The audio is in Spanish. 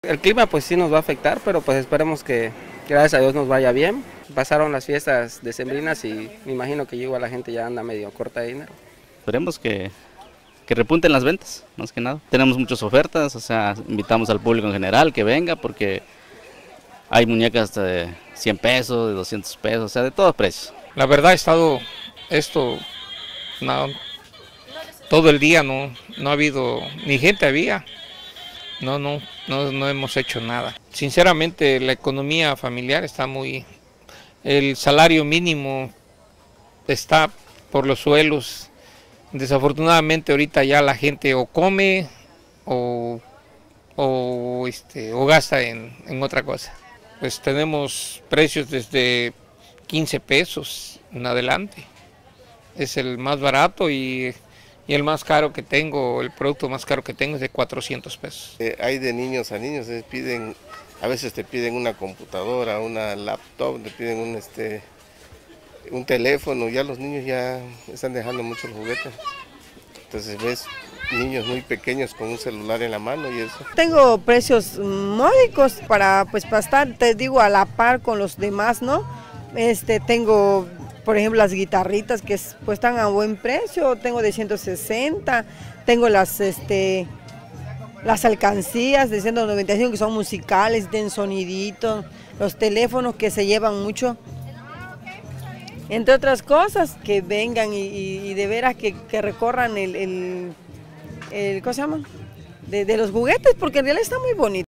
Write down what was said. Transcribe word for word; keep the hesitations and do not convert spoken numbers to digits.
El clima pues sí nos va a afectar, pero pues esperemos que gracias a Dios nos vaya bien. Pasaron las fiestas decembrinas y me imagino que igual la gente ya anda medio corta de dinero. Esperemos que, que repunten las ventas, más que nada. Tenemos muchas ofertas, o sea, invitamos al público en general que venga porque hay muñecas de cien pesos, de doscientos pesos, o sea, de todos precios. La verdad ha estado esto, no, todo el día no, no ha habido, ni gente había, no, no, no, no hemos hecho nada. Sinceramente la economía familiar está muy, el salario mínimo está por los suelos. Desafortunadamente ahorita ya la gente o come o, o, este, o gasta en, en otra cosa. Pues tenemos precios desde quince pesos en adelante. Es el más barato y, y el más caro que tengo, el producto más caro que tengo es de cuatrocientos pesos. Eh, hay de niños a niños, eh, piden, a veces te piden una computadora, una laptop, te piden un, este, un teléfono, ya los niños ya están dejando mucho el juguete. Entonces ves niños muy pequeños con un celular en la mano y eso. Tengo precios módicos para pues para estar, te digo, a la par con los demás, ¿no? Este, tengo, por ejemplo, las guitarritas que pues están a buen precio, tengo de ciento sesenta, tengo las, este, las alcancías de ciento noventa y cinco que son musicales, tienen sonidito, los teléfonos que se llevan mucho. Entre otras cosas, que vengan y, y, y de veras que, que recorran el, el, el, ¿cómo se llama? De, de los juguetes, porque en realidad está muy bonito.